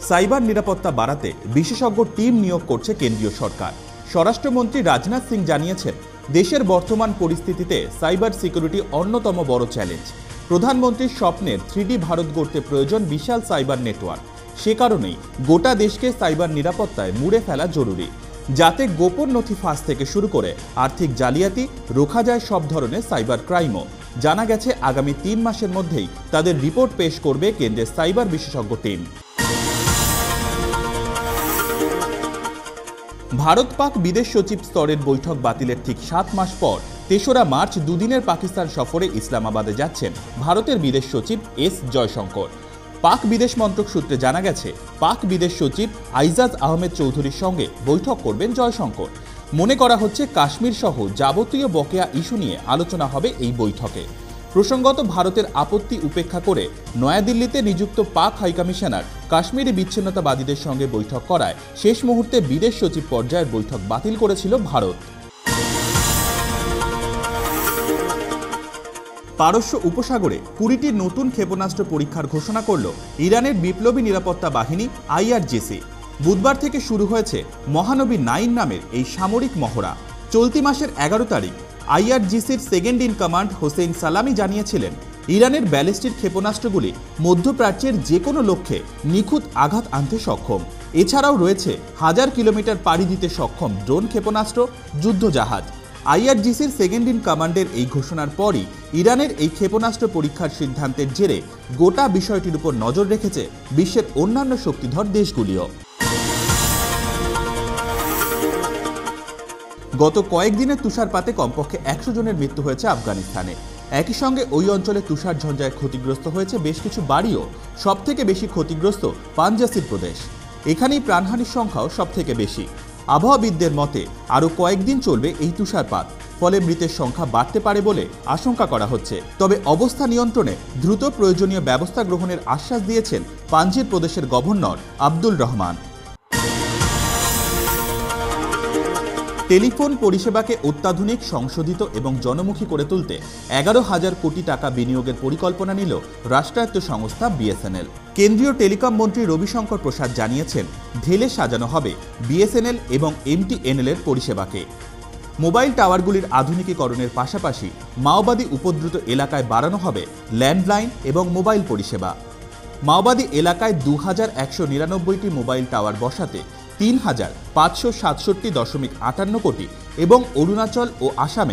Cyber নিরাপত্তা বাড়াতে বিশেষজ্ঞ টিম নিয়োগ করছে কেন্দ্রীয় সরকার। স্বরাষ্ট্রমন্ত্রী রাজনাথ সিং জানিয়েছেন, দেশের বর্তমান পরিস্থিতিতে সাইবার সিকিউরিটি অন্যতম বড় চ্যালেঞ্জ। প্রধানমন্ত্রীর স্বপ্নের 3D ভারত গড়তে প্রয়োজন বিশাল সাইবার নেটওয়ার্ক। সে কারণেই গোটা দেশকে সাইবার নিরাপত্তায় মুড়ে ফেলা জরুরি, যাতে গোপন নথি ফাঁস থেকে শুরু করে আর্থিক জালিয়াতি রোখা যায় সব ধরনের সাইবার ক্রাইমও। জানা গেছে, আগামী 3 মাসের মধ্যেই তাদের রিপোর্ট পেশ করবে কেন্দ্রের সাইবার বিশেষজ্ঞ টিম। ভারত পাক বিদেশ সচিব স্তরের বৈঠক বাতিলের ঠিক 7 মাস পর 3রা মার্চ দুদিনের পাকিস্তান সফরে ইসলামাবাদে যাচ্ছেন ভারতের বিদেশ সচিব এস জয়শঙ্কর। পাক বিদেশ মন্ত্রক সূত্রে জানা গেছে, পাক বিদেশ সচিব আইজাজ আহমেদ চৌধুরীর সঙ্গে বৈঠক করবেন জয়শঙ্কর। মনে করা হচ্ছে, কাশ্মীর সহ যাবতীয় বকেয়া ইস্যু নিয়ে আলোচনা হবে এই বৈঠকে। প্রসঙ্গত, ভারতের আপত্তি উপেক্ষা করে নয়াদিল্লিতে নিযুক্ত পাক হাইকমিশনার কাশ্মীরি বিচ্ছিন্নতাবাদীদের সঙ্গে বৈঠক করায় শেষ মুহূর্তে বিদেশ সচিব পর্যায়ের বৈঠক বাতিল করেছিল ভারত। পারস্য উপসাগরে 20টি নতুন ক্ষেপণাস্ত্র পরীক্ষার ঘোষণা করল ইরানের বিপ্লবী নিরাপত্তা বাহিনী IRGC। বুধবার থেকে শুরু হয়েছে মহানবী 9 নামের এই সামরিক মহড়া। চলতি মাসের 11 তারিখ IRGCর second in command Hossein Salami জানিয়েছিলেন, ইরানের ব্যালিস্টিক ক্ষেপণাস্ত্রগুলি মধ্যপ্রাচ্যের যে কোনো লক্ষ্যে নিখুঁত আঘাত আনতে সক্ষম। এছাড়াও রয়েছে 1000 কিলোমিটার পাড়ি দিতে সক্ষম ড্রোন ক্ষেপণাস্ত্র, যুদ্ধজাহাজ। IRGCর সেকেন্ড ইন কমান্ডের এই ঘোষণার পরই ইরানের এই ক্ষেপণাস্ত্র পরীক্ষার সিদ্ধান্তের জেরে গোটা বিষয়টির উপর নজর রেখেছে বিশ্বের অন্যান্য শক্তিধর দেশগুলিও। গত কয়েকদিনের তুষারপাতে কমপক্ষে 100 জনের মৃত্যু হয়েছে আফগানিস্তানে। একই সঙ্গে ওই অঞ্চলে তুষার ঝঞ্ঝায় ক্ষতিগ্রস্ত হয়েছে বেশ কিছু বাড়িও। সবথেকে বেশি ক্ষতিগ্রস্ত পাঞ্জাসির প্রদেশ। এখানেই প্রাণহানির সংখ্যাও সবথেকে বেশি। আবহাওয়াবিদদের মতে আরও কয়েকদিন চলবে এই তুষারপাত, ফলে মৃতের সংখ্যা বাড়তে পারে বলে আশঙ্কা করা হচ্ছে। তবে অবস্থা নিয়ন্ত্রণে দ্রুত প্রয়োজনীয় ব্যবস্থা গ্রহণের আশ্বাস দিয়েছেন পাঞ্জির প্রদেশের গভর্নর আব্দুল রহমান। টেলিফোন পরিষেবাকে অত্যাধুনিক, সংশোধিত এবং জনমুখী করে তুলতে 11,000 কোটি টাকা বিনিয়োগের পরিকল্পনা নিল রাষ্ট্রায়ত্ত সংস্থা BSNL। কেন্দ্রীয় টেলিকম মন্ত্রী রবিশঙ্কর প্রসাদ জানিয়েছেন, ঢেলে সাজানো হবে BSNL এবং MTNL এর পরিষেবাকে। মোবাইল টাওয়ারগুলির আধুনিকীকরণের পাশাপাশি মাওবাদী উপদ্রুত এলাকায় বাড়ানো হবে ল্যান্ডলাইন এবং মোবাইল পরিষেবা। মাওবাদী এলাকায় 2199টি মোবাইল টাওয়ার বসাতে 3,567.58 কোটি এবং অরুণাচল ও আসামে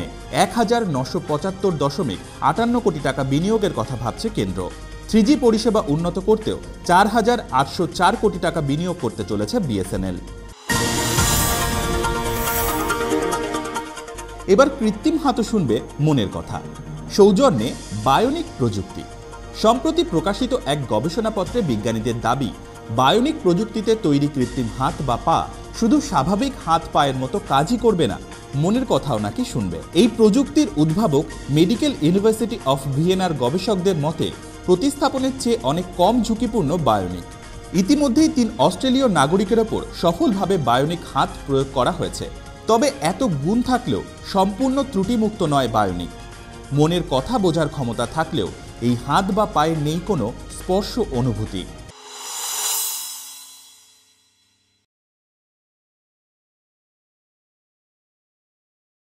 1,975.58 কোটি টাকা বিনিয়োগের কথা ভাবছে কেন্দ্র। 3G পরিষেবা উন্নত করতেও 4,804 কোটি টাকা বিনিয়োগ করতে চলেছে BSNL। এবার কৃত্রিম হাতও শুনবে মনের কথা। সৌজন্যে বায়োনিক প্রযুক্তি। সম্প্রতি প্রকাশিত এক গবেষণাপত্রে বিজ্ঞানীদের দাবি, বায়োনিক প্রযুক্তিতে তৈরি কৃত্রিম হাত বা পা শুধু স্বাভাবিক হাত পায়ের মতো কাজই করবে না, মনের কথাও নাকি শুনবে। এই প্রযুক্তির উদ্ভাবক মেডিকেল ইউনিভার্সিটি অফ ভিয়েনার গবেষকদের মতে, প্রতিস্থাপনের চেয়ে অনেক কম ঝুঁকিপূর্ণ বায়োনিক। ইতিমধ্যেই 3 অস্ট্রেলীয় নাগরিকের ওপর সফলভাবে বায়োনিক হাত প্রয়োগ করা হয়েছে। তবে এত গুণ থাকলেও সম্পূর্ণ ত্রুটিমুক্ত নয় বায়োনিক। মনের কথা বোঝার ক্ষমতা থাকলেও এই হাত বা পায়ে নেই কোনো স্পর্শ অনুভূতি।